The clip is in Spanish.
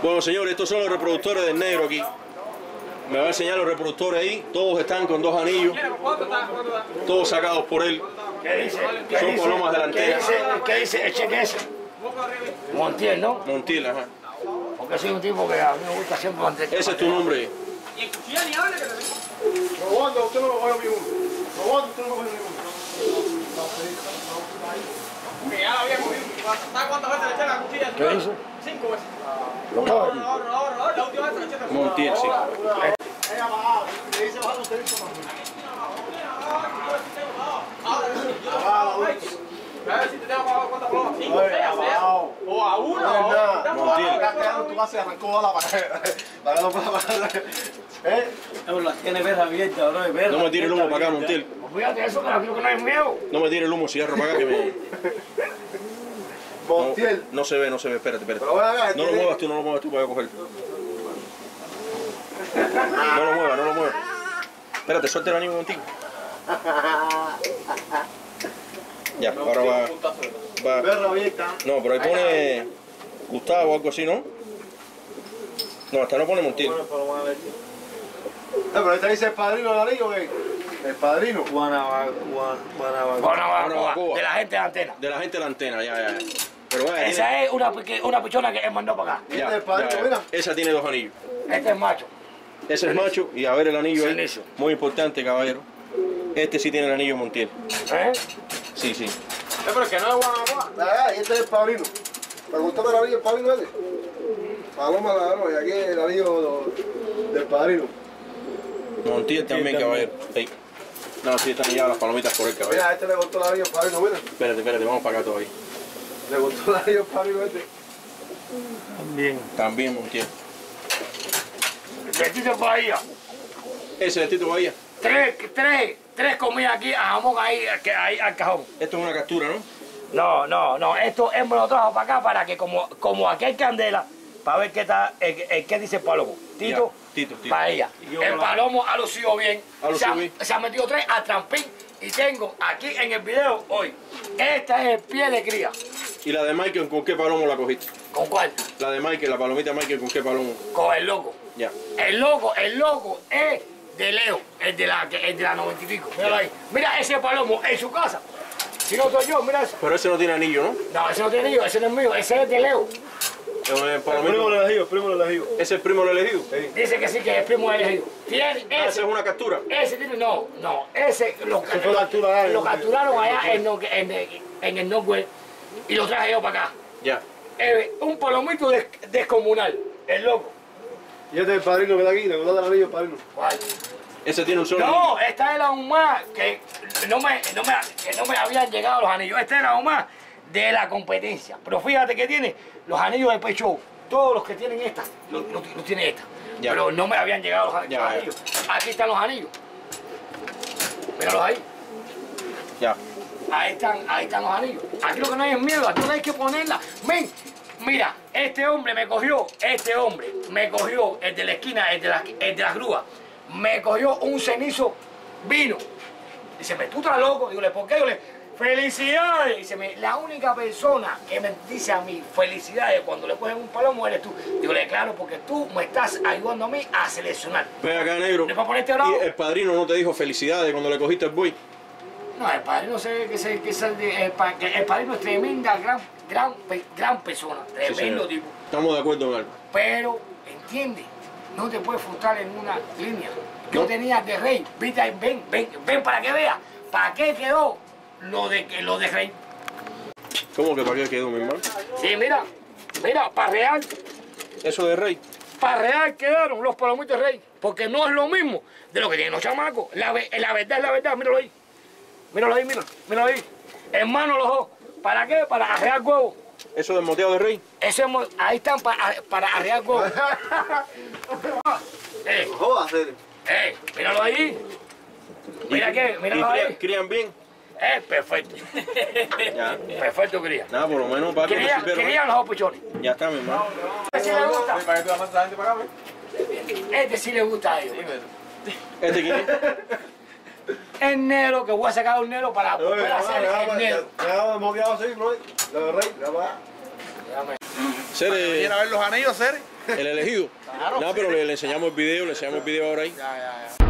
Bueno, señores, estos son los reproductores del negro aquí. Me va a enseñar los reproductores ahí. Todos están con 2 anillos. Todos sacados por él. ¿Qué dice? Son palomas delanteras. ¿Qué dice el cheque ese? Montiel, ¿no? Montiel, ajá. Porque soy un tipo que a mí me gusta siempre mantener. Ese es tu nombre. Y en cuchilla ni habla que te digo. Robando, usted no lo coge ni uno. Robando, usted no lo coge ni uno. Que ya la había cogido. ¿Sabes cuántas veces le eché la cuchilla? ¿Qué dice? 5 veces. ¿Lo coge? Ahora, la última vez le eché. Montiel, sí. Ella bajado, le dice bajado, usted dice también. A ver si te tengo pagado cuántas palomas. 5, 6, a 6. O a 1. Tú vas a arrancó bola para que no pueda pagar. Las tiene verja abierta, bro. No me tire el humo para acá, Montiel. Pues fíjate eso, que aquí no hay miedo. No me tire el humo, cigarro para acá que me... Montiel. No se ve, espérate. Pero ven acá, No lo muevas tú para coger. No lo muevas. Espérate, suelta el anillo un momentito. Ya, ahora va. Verra abierta. No, pero ahí pone Gustavo o algo así, ¿no? No, hasta no pone Montiel. Pero ahí te dice el padrino del anillo, ¿qué? El padrino. Guanabacoa, de la gente de la antena. De la gente de la antena, ya. Pero vaya, Esa es una pichona que él mandó para acá. Este es el padrino, mira. Esa tiene 2 anillos. Este es macho. Ese es macho y a ver el anillo ahí. Cenizo. Muy importante, caballero. Este sí tiene el anillo Montiel. ¿Eh? Sí. Pero es que no es Guanajuato. Y este es el padrino. Pregúntame el anillo, el padrino ese. Paloma la y aquí el anillo del padrino. Montiel también, caballero. Sí. No, sí están ya las palomitas por el caballero. Mira, a este le gustó el anillo al padrino, mira. Espérate, vamos para acá todavía. Le gustó el anillo al padrino este. También Montiel. Vestido Bahía. Ese es Tito Bahía. Tres comidas aquí a jamón ahí al cajón. Esto es una captura, ¿no? No. Esto él me lo trajo para acá para que como aquí hay candela, para ver qué dice el palomo. Tito. Bahía. El palomo ha lucido bien. Se ha metido 3 al trampín y tengo aquí en el video hoy. Este es el pie de cría. ¿Y la de Michael con qué palomo la cogiste? ¿Con cuál? La de Michael, la palomita de Michael, ¿con qué palomo? Con el loco. Ya. El loco es de Leo, el de la 90 y pico. Míralo ahí. Mira ese palomo en su casa. Si no soy yo, mira eso. Pero ese no tiene anillo, ¿no? No, ese no tiene anillo, ese no es mío, ese es de Leo. El primo del elegido. ¿Ese es el primo del elegido? Sí. Dice que sí, que es el primo del elegido. Tiene ese. ¿Esa es una captura? Ese tiene, no, ese lo capturaron allá en el Norway y lo traje yo para acá. Ya. Un palomito descomunal, el loco. Y este es el padrino que está aquí, le gustó el anillo al padrino. ¿Cuál? Ese tiene un solo No, esta era un más que no me habían llegado los anillos. Esta era un más de la competencia. Pero fíjate que tiene los anillos de pecho. Todos los que tienen estas, los tiene esta. Ya. Pero no me habían llegado los anillos. Aquí están los anillos. Míralos ahí. Ya. Ahí están los anillos. Aquí lo que no hay es miedo, aquí no hay que ponerla. Ven, mira, este hombre me cogió, el de la esquina, el de la grúa, me cogió un cenizo vino. Dice, tú estás loco. Digo, ¿por qué? Digo, felicidades. Dice, la única persona que me dice a mí felicidades cuando le cogen un palomo eres tú. Digo, claro, porque tú me estás ayudando a mí a seleccionar. Ve acá, negro. ¿No es para ponerte bravo? ¿Y el padrino no te dijo felicidades cuando le cogiste el buey? No, el padrino el padrino es tremenda, gran persona, tremendo Sí, tipo. Estamos de acuerdo en algo. Pero, entiende, no te puedes frustrar en una línea. Yo No. tenía de Rey, viste, ven para que veas, ¿para qué quedó lo de Rey? ¿Cómo que para qué quedó, mi hermano? Sí, mira, para real quedaron los palomitos de Rey, porque no es lo mismo de lo que tienen los chamacos. La verdad es la verdad, míralo ahí. Míralo ahí. Hermano los dos. ¿Para qué? Para arrear huevos. ¿Eso del moteado de Rey? Ahí están para arrear huevos. Joda, serio. Míralo ahí. Míralo ahí. ¿Crían bien? Perfecto. Ya. Perfecto cría. Nada, por lo menos para que Crían los dos pichones. Ya está, mi hermano. Este sí le gusta. ¿Para qué tú llamas a la gente para acá? Este sí le gusta a ellos. ¿Este quién es? El negro, que voy a sacar un negro para poder hacer el negro. Ya moteado así, bro. Lo de Rey, ya va. Sere, ¿Viene a ver los anillos, Sere? El elegido. Claro. No, pero le enseñamos el video, ahora ahí. Ya.